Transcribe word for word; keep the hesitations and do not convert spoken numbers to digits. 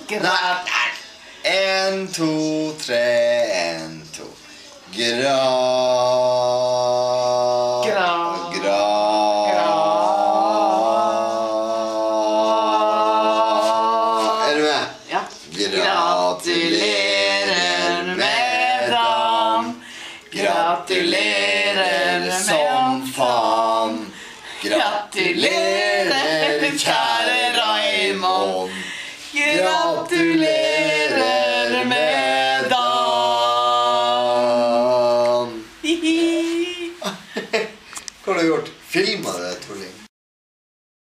Gra... En, to, tre, en, to. Gra... Gra... Gra... Er du med? Ja. Gratulerer med dagen. Gratulerer som faen. Gratulerer, kjære Raimond. Gratulerer med dagen. Hva har du gjort? Filmet?